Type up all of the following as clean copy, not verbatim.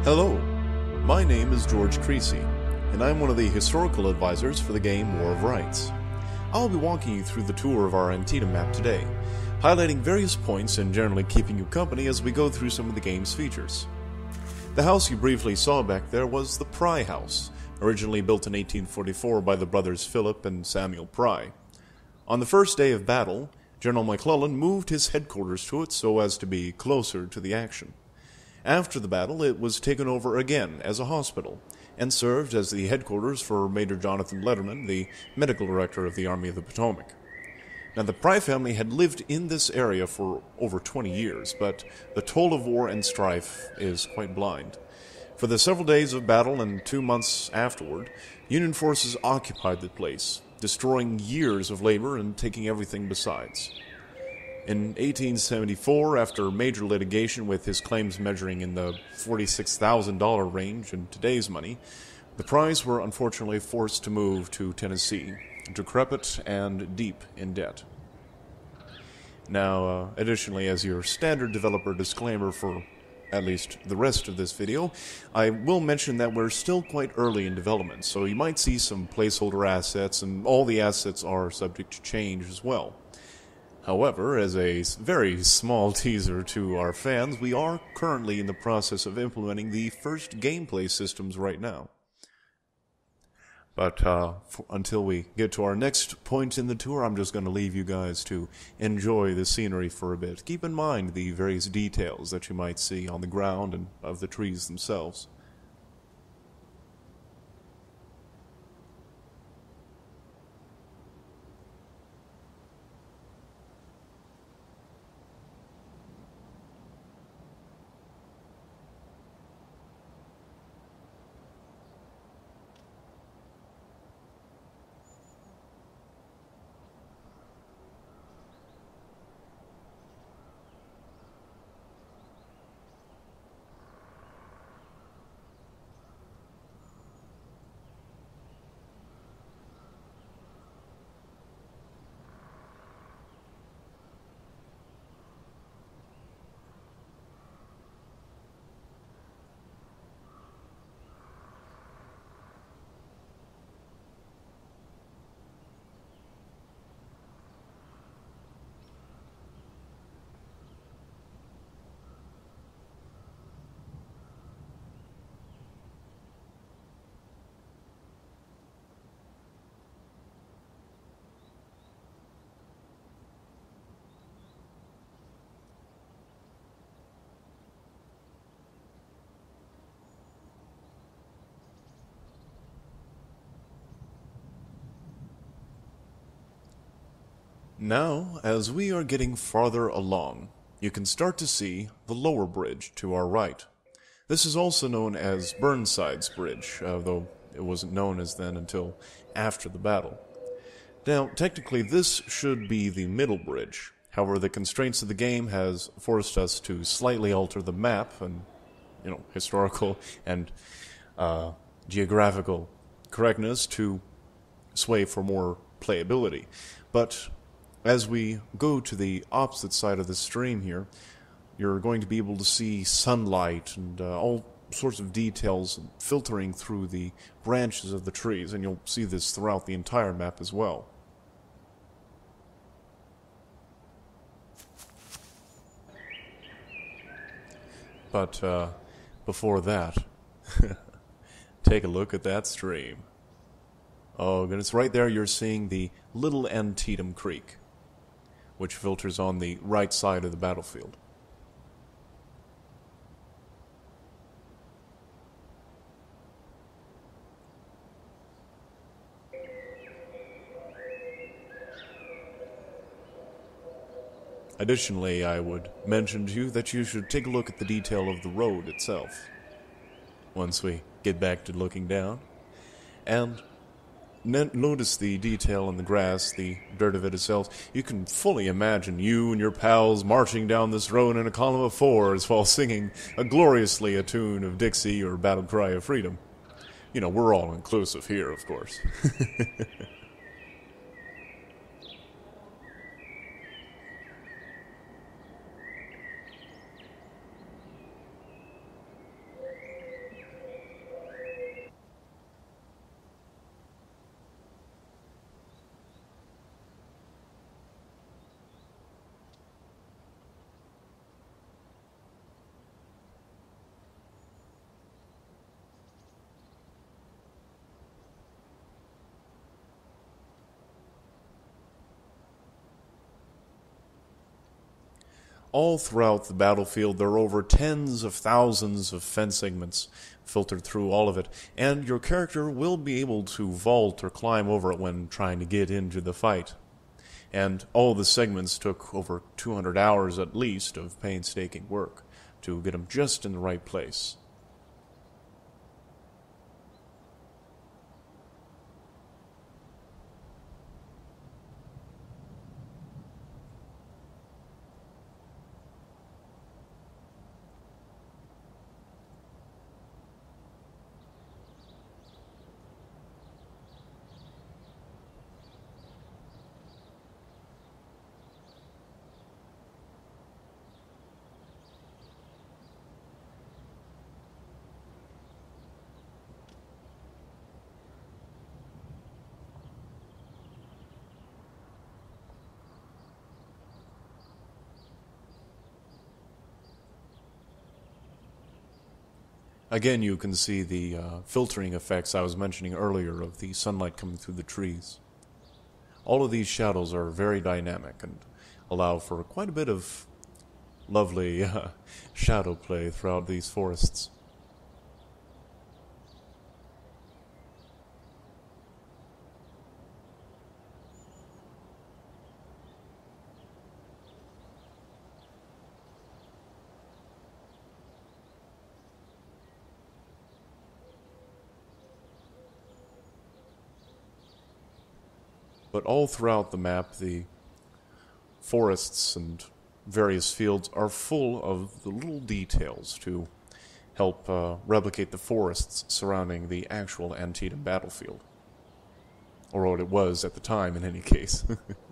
Hello, my name is GeorgeCrecy, and I'm one of the historical advisors for the game War of Rights. I'll be walking you through the tour of our Antietam map today, highlighting various points and generally keeping you company as we go through some of the game's features. The house you briefly saw back there was the Pry House, originally built in 1844 by the brothers Philip and Samuel Pry. On the first day of battle, General McClellan moved his headquarters to it so as to be closer to the action. After the battle, it was taken over again as a hospital and served as the headquarters for Major Jonathan Letterman, the medical director of the Army of the Potomac. Now, the Pry family had lived in this area for over 20 years, but the toll of war and strife is quite blind. For the several days of battle and 2 months afterward, Union forces occupied the place, destroying years of labor and taking everything besides. In 1874, after major litigation with his claims measuring in the $46,000 range in today's money, the Prys were unfortunately forced to move to Tennessee, decrepit and deep in debt. Now, additionally, as your standard developer disclaimer for at least the rest of this video, I will mention that we're still quite early in development, so you might see some placeholder assets, and all the assets are subject to change as well. However, as a very small teaser to our fans, we are currently in the process of implementing the first gameplay systems right now. But until we get to our next point in the tour, I'm just going to leave you guys to enjoy the scenery for a bit. Keep in mind the various details that you might see on the ground and of the trees themselves. Now, as we are getting farther along, you can start to see the lower bridge to our right. This is also known as Burnside's Bridge, though it wasn't known as then until after the battle. Now, technically this should be the middle bridge. However, the constraints of the game has forced us to slightly alter the map and, historical and geographical correctness to sway for more playability. But as we go to the opposite side of the stream here, you're going to be able to see sunlight and all sorts of details filtering through the branches of the trees, and you'll see this throughout the entire map as well. But before that, take a look at that stream. Oh goodness, right there you're seeing the Little Antietam Creek, which filters on the right side of the battlefield. Additionally, I would mention to you that you should take a look at the detail of the road itself once we get back to looking down. And notice the detail in the grass, the dirt of it itself. You can fully imagine you and your pals marching down this road in a column of fours while singing gloriously a tune of Dixie or Battle Cry of Freedom. We're all inclusive here, of course. All throughout the battlefield, there are over tens of thousands of fence segments filtered through all of it, and your character will be able to vault or climb over it when trying to get into the fight. And all the segments took over 200 hours at least of painstaking work to get them just in the right place. Again, you can see the filtering effects I was mentioning earlier of the sunlight coming through the trees. All of these shadows are very dynamic and allow for quite a bit of lovely shadow play throughout these forests. But all throughout the map, the forests and various fields are full of the little details to help replicate the forests surrounding the actual Antietam battlefield. Or what it was at the time, in any case.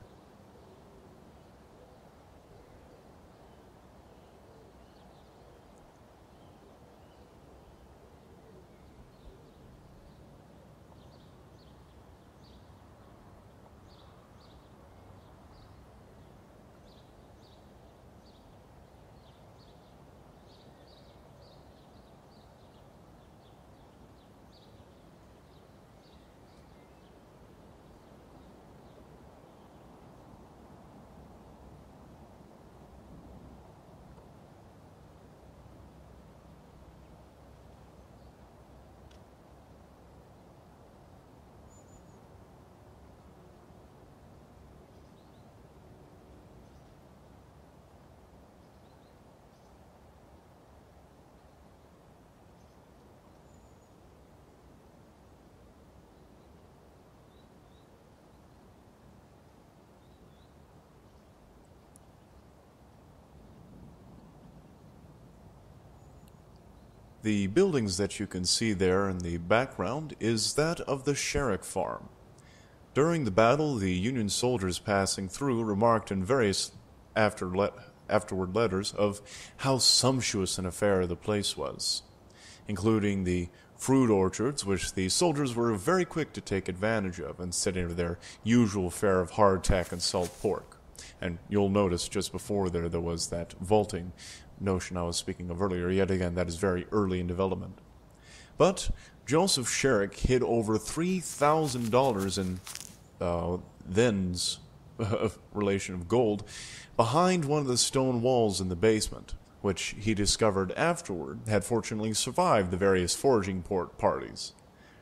The buildings that you can see there in the background is that of the Sherrick farm. During the battle, the Union soldiers passing through remarked in various afterward letters of how sumptuous an affair the place was, including the fruit orchards, which the soldiers were very quick to take advantage of instead of their usual fare of hardtack and salt pork. And you'll notice just before there was that vaulting notion I was speaking of earlier. Yet again, that is very early in development. But Joseph Sherrick hid over $3,000 in then's relation of gold behind one of the stone walls in the basement, which he discovered afterward had fortunately survived the various foraging parties.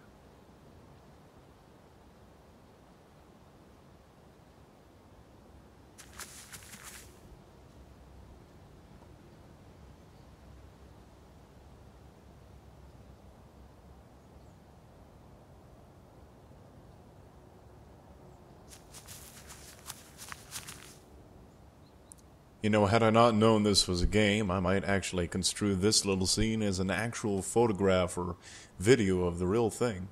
You know, had I not known this was a game, I might actually construe this little scene as an actual photograph or video of the real thing.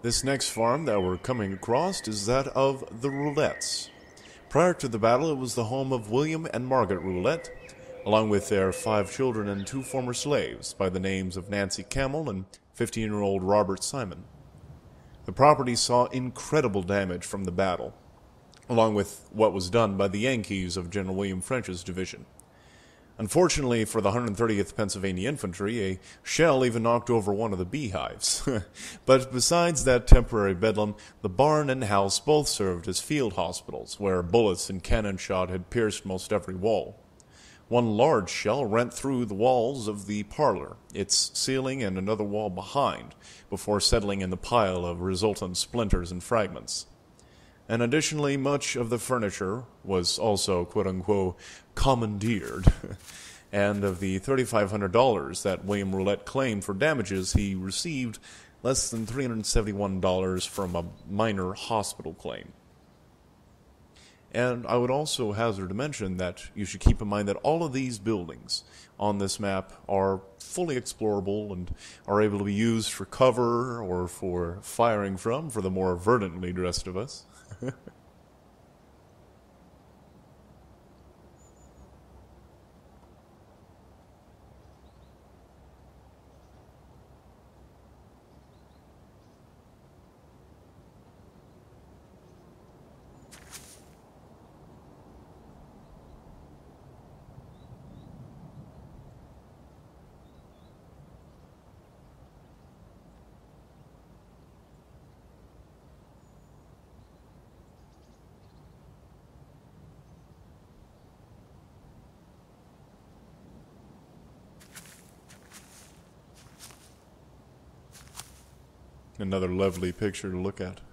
This next farm that we're coming across is that of the Roulettes. Prior to the battle, it was the home of William and Margaret Roulette, along with their 5 children and 2 former slaves by the names of Nancy Camel and 15-year-old Robert Simon. The property saw incredible damage from the battle, along with what was done by the Yankees of General William French's division. Unfortunately for the 130th Pennsylvania Infantry, a shell even knocked over one of the beehives. But besides that temporary bedlam, the barn and house both served as field hospitals, where bullets and cannon shot had pierced most every wall. One large shell rent through the walls of the parlor, its ceiling and another wall behind, before settling in the pile of resultant splinters and fragments. And additionally, much of the furniture was also, quote-unquote, commandeered. And of the $3,500 that William Roulette claimed for damages, he received less than $371 from a minor hospital claim. And I would also hazard to mention that you should keep in mind that all of these buildings on this map are fully explorable and are able to be used for cover or for firing from for the more verdantly dressed of us. Another lovely picture to look at.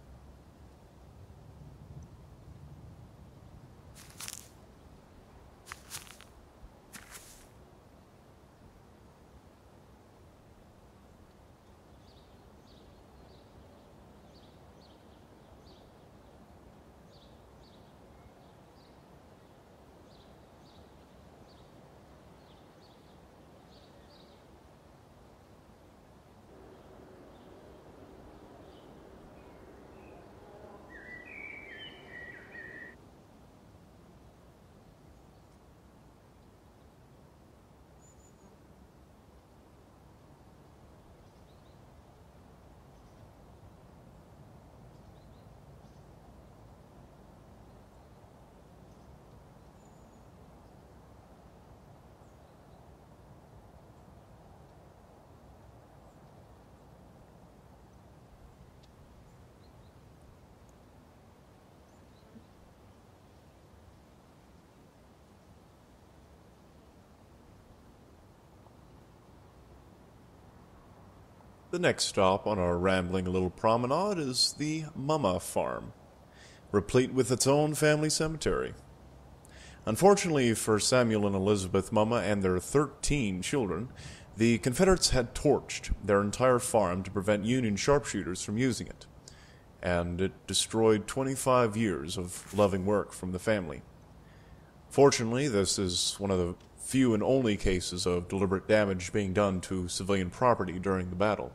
The next stop on our rambling little promenade is the Mumma Farm, replete with its own family cemetery. Unfortunately for Samuel and Elizabeth Mumma and their 13 children, the Confederates had torched their entire farm to prevent Union sharpshooters from using it, and it destroyed 25 years of loving work from the family. Fortunately, this is one of the few and only cases of deliberate damage being done to civilian property during the battle.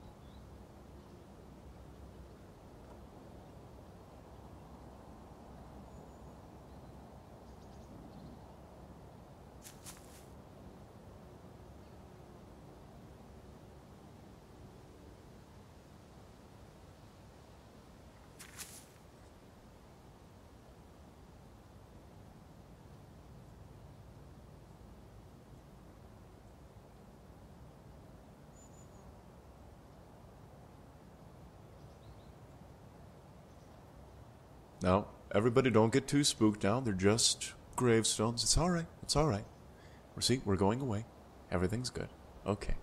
Now, everybody don't get too spooked now. They're just gravestones. It's all right. It's all right. See, we're going away. Everything's good. Okay.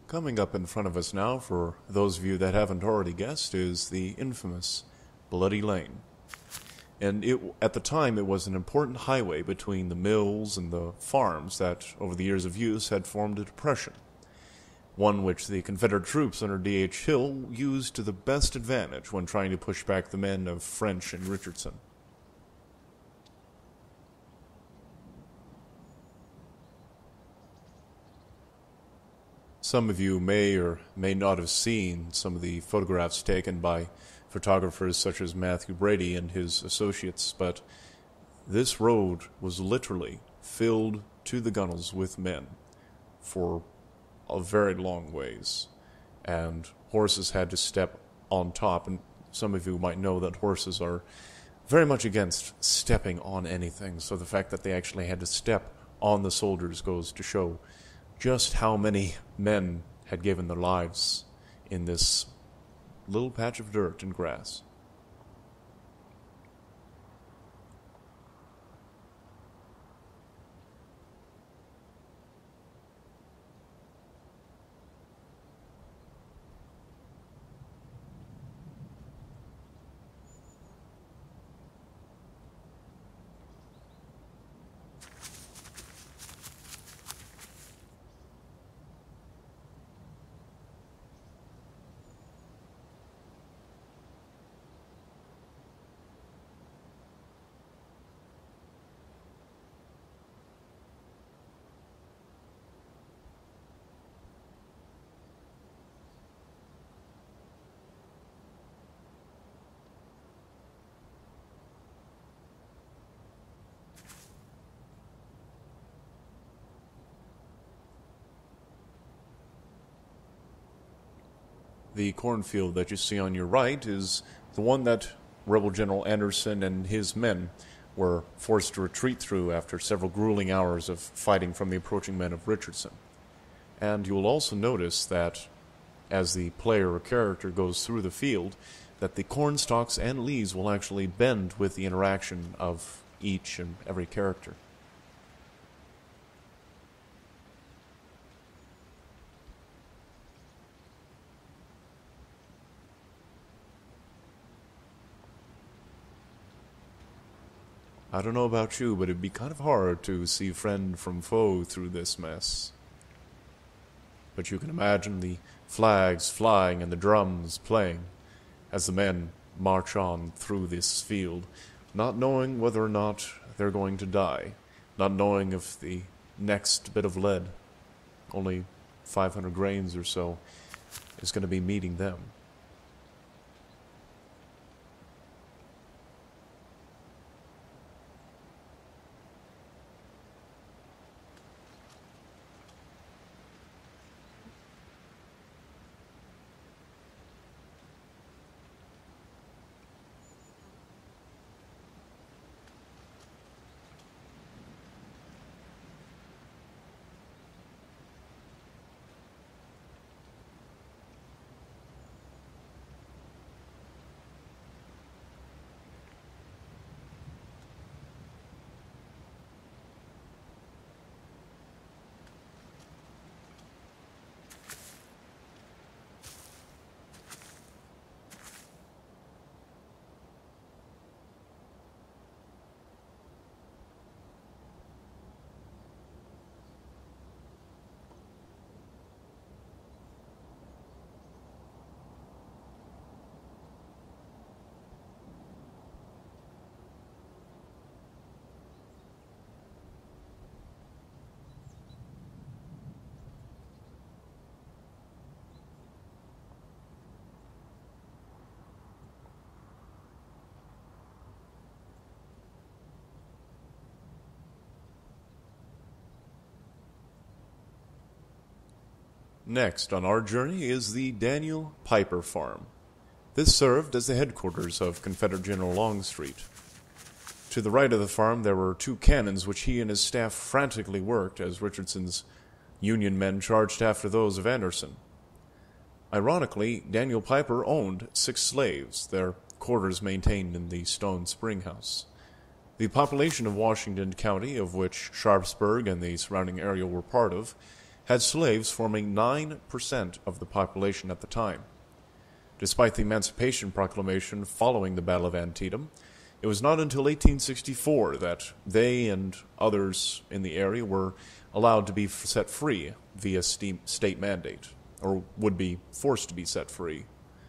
Coming up in front of us now, for those of you that haven't already guessed, is the infamous Bloody Lane. And at the time, it was an important highway between the mills and the farms that, over the years of use, had formed a depression. One which the Confederate troops under D.H. Hill used to the best advantage when trying to push back the men of French and Richardson. Some of you may or may not have seen some of the photographs taken by photographers such as Matthew Brady and his associates, but this road was literally filled to the gunnels with men for a very long ways, and horses had to step on top, and some of you might know that horses are very much against stepping on anything, so the fact that they actually had to step on the soldiers goes to show just how many men had given their lives in this little patch of dirt and grass. The cornfield that you see on your right is the one that Rebel General Anderson and his men were forced to retreat through after several grueling hours of fighting from the approaching men of Richardson. And you will also notice that as the player or character goes through the field, that the corn stalks and leaves will actually bend with the interaction of each and every character. I don't know about you, but it'd be kind of hard to see friend from foe through this mess. But you can imagine the flags flying and the drums playing as the men march on through this field, not knowing whether or not they're going to die, not knowing if the next bit of lead, only 500 grains or so, is going to be meeting them. Next on our journey is the Daniel Piper Farm. This served as the headquarters of Confederate General Longstreet. To the right of the farm there were 2 cannons which he and his staff frantically worked as Richardson's Union men charged after those of Anderson. Ironically, Daniel Piper owned 6 slaves, their quarters maintained in the stone spring house. The population of Washington County, of which Sharpsburg and the surrounding area were part of, had slaves forming 9% of the population at the time. Despite the Emancipation Proclamation following the Battle of Antietam, it was not until 1864 that they and others in the area were allowed to be set free via state mandate, or would be forced to be set free.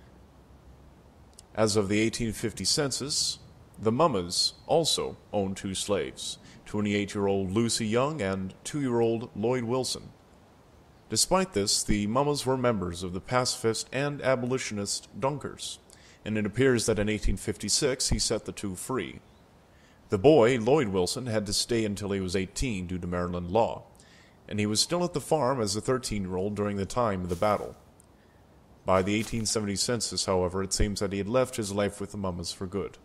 As of the 1850 census, the Mummas also owned 2 slaves, 28-year-old Lucy Young and 2-year-old Lloyd Wilson. Despite this, the Mummas were members of the pacifist and abolitionist Dunkers, and it appears that in 1856 he set the 2 free. The boy, Lloyd Wilson, had to stay until he was 18 due to Maryland law, and he was still at the farm as a 13-year-old during the time of the battle. By the 1870 census, however, it seems that he had left his life with the Mummas for good.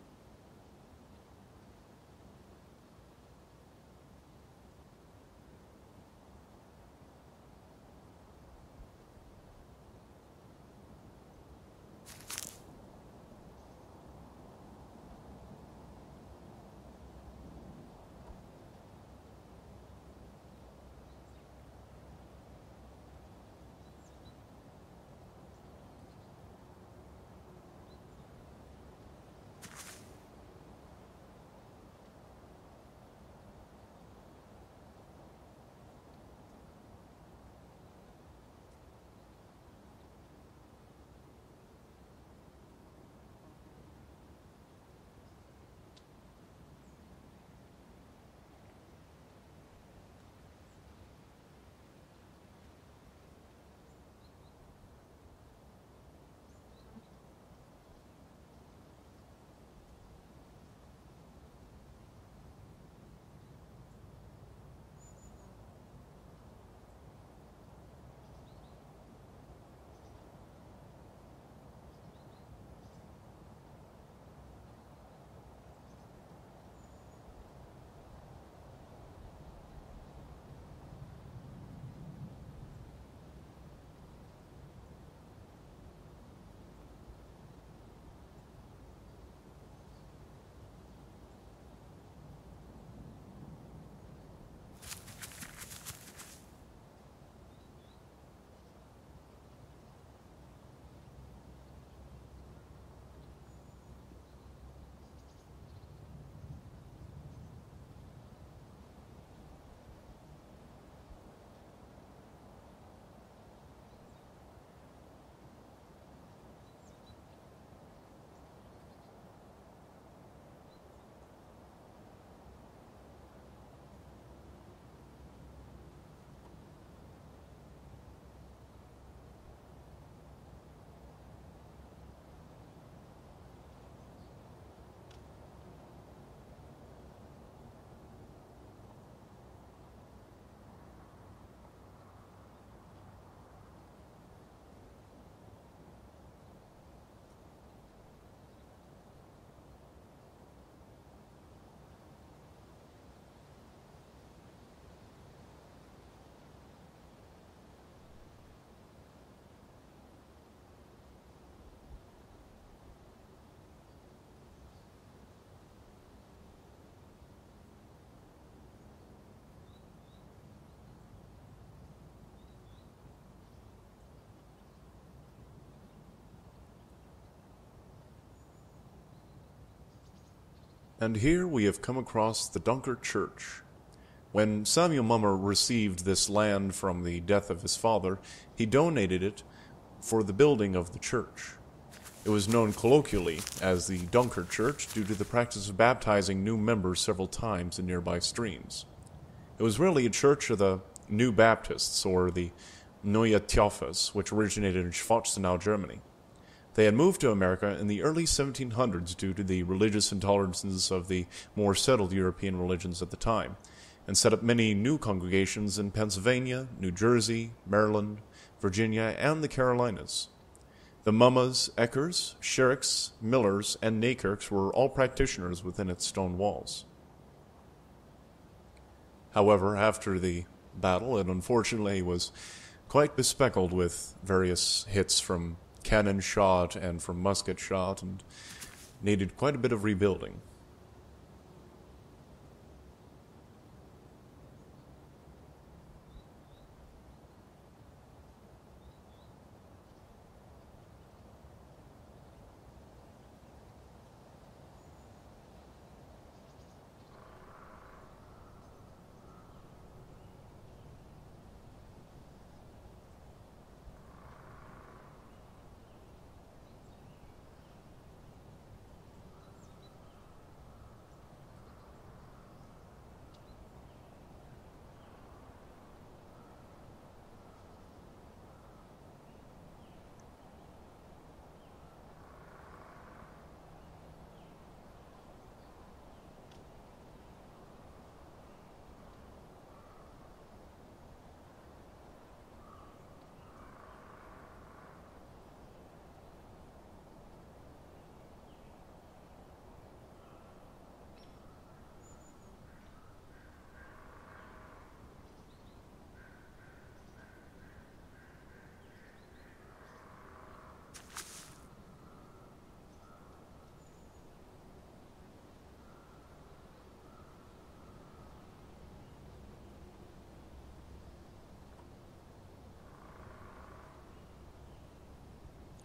And here we have come across the Dunker Church. When Samuel Mummer received this land from the death of his father, he donated it for the building of the church. It was known colloquially as the Dunker Church due to the practice of baptizing new members several times in nearby streams. It was really a church of the New Baptists, or the Neue Theophas, which originated in Schwarzenau, Germany. They had moved to America in the early 1700s due to the religious intolerances of the more settled European religions at the time, and set up many new congregations in Pennsylvania, New Jersey, Maryland, Virginia, and the Carolinas. The Mummas, Eckers, Sherricks, Millers, and Naykirks were all practitioners within its stone walls. However, after the battle, it unfortunately was quite bespeckled with various hits from cannon shot and from musket shot, and needed quite a bit of rebuilding.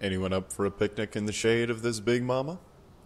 Anyone up for a picnic in the shade of this big mama?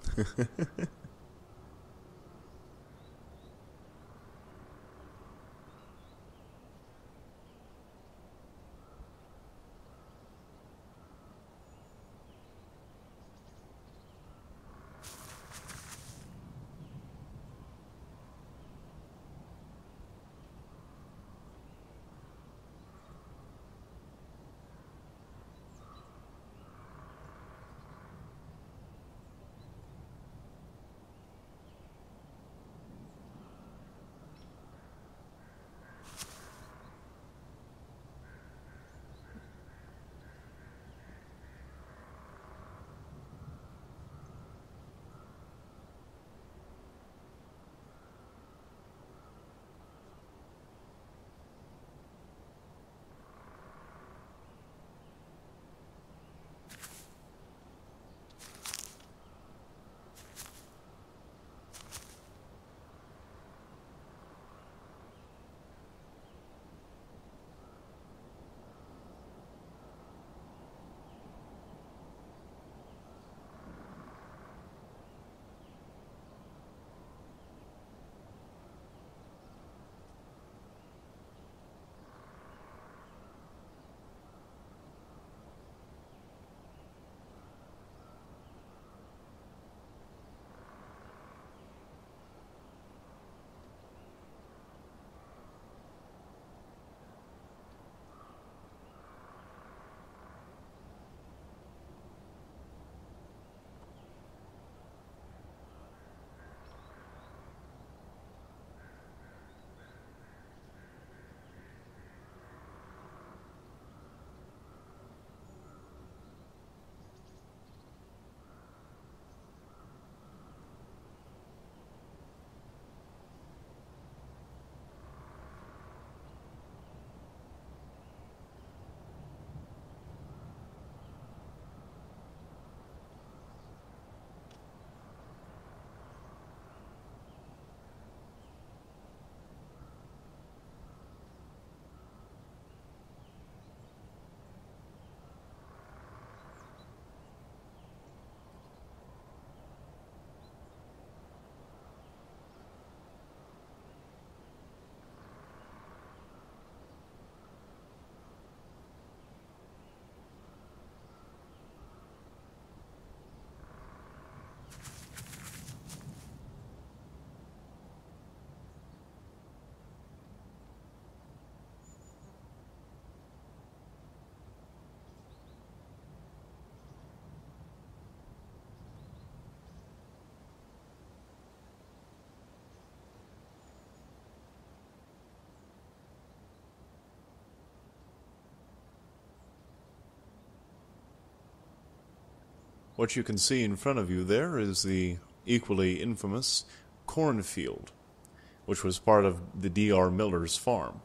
What you can see in front of you there is the equally infamous cornfield, which was part of the D.R. Miller's farm.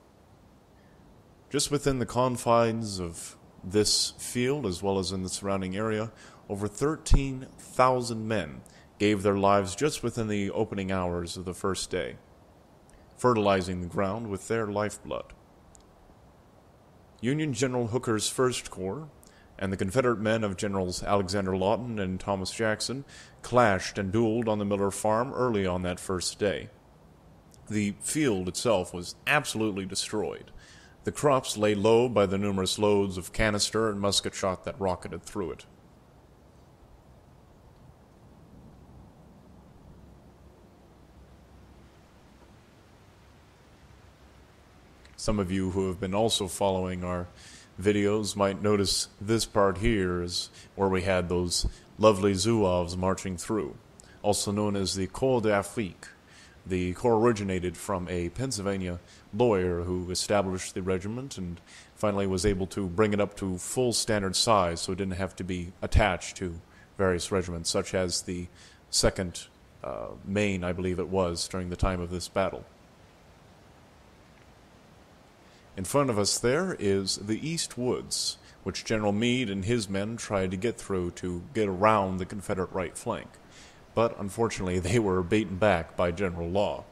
Just within the confines of this field, as well as in the surrounding area, over 13,000 men gave their lives just within the opening hours of the first day, fertilizing the ground with their lifeblood. Union General Hooker's First Corps and the Confederate men of Generals Alexander Lawton and Thomas Jackson clashed and dueled on the Miller farm early on that first day. The field itself was absolutely destroyed. The crops lay low by the numerous loads of canister and musket shot that rocketed through it. Some of you who have been also following our videos might notice this part here is where we had those lovely Zouaves marching through, also known as the Corps d'Afrique. The corps originated from a Pennsylvania lawyer who established the regiment and finally was able to bring it up to full standard size so it didn't have to be attached to various regiments, such as the 2nd Maine, I believe it was, during the time of this battle. In front of us there is the East Woods, which General Meade and his men tried to get through to get around the Confederate right flank. But unfortunately, they were beaten back by General Law.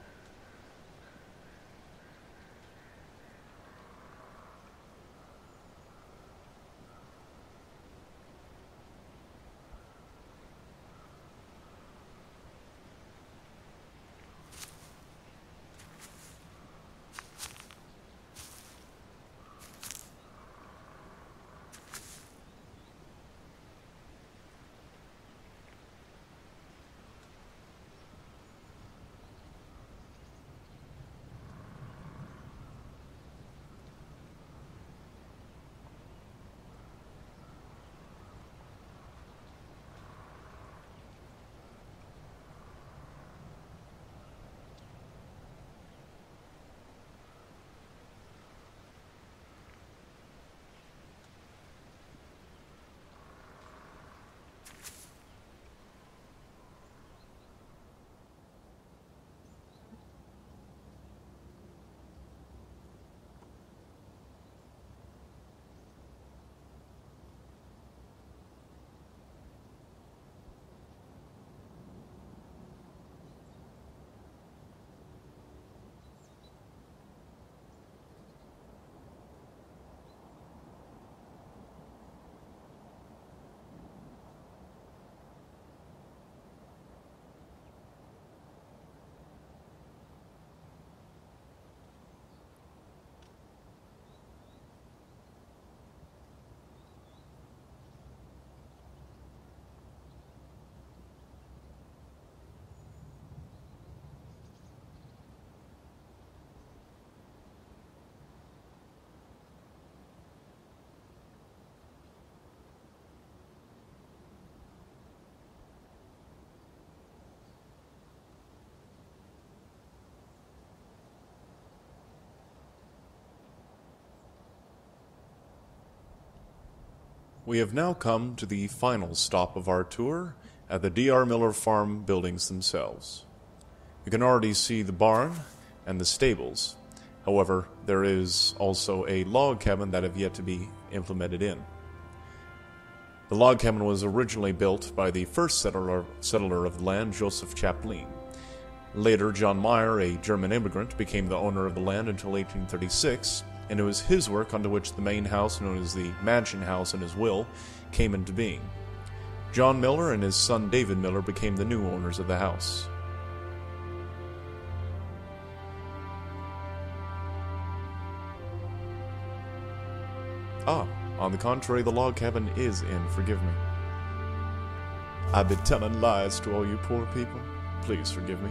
we have now come to the final stop of our tour at the D.R. Miller Farm buildings themselves. You can already see the barn and the stables. However, there is also a log cabin that have yet to be implemented in. The log cabin was originally built by the first settler of the land, Joseph Chaplin. Later, John Meyer, a German immigrant, became the owner of the land until 1836, and it was his work under which the main house, known as the Mansion House in his will, came into being. John Miller and his son David Miller became the new owners of the house. On the contrary, the log cabin is in, forgive me. I've been telling lies to all you poor people. Please forgive me.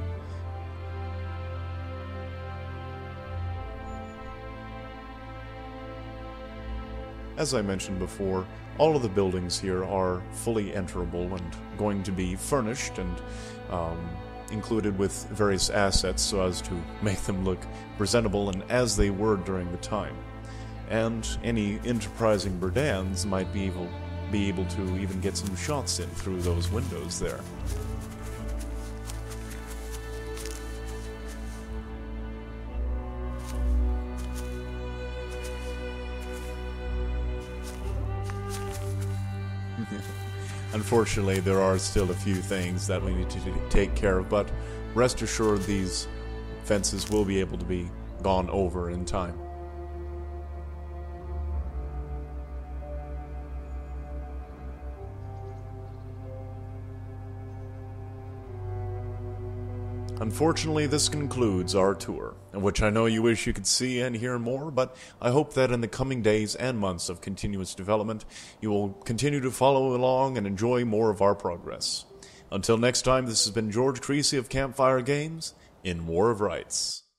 As I mentioned before, all of the buildings here are fully enterable and going to be furnished and included with various assets so as to make them look presentable and as they were during the time. And any enterprising Burdans might be able to even get some shots in through those windows there. Unfortunately, there are still a few things that we need to take care of, but rest assured these fences will be able to be gone over in time. Unfortunately, this concludes our tour, in which I know you wish you could see and hear more, but I hope that in the coming days and months of continuous development, you will continue to follow along and enjoy more of our progress. Until next time, this has been GeorgeCrecy of Campfire Games in War of Rights.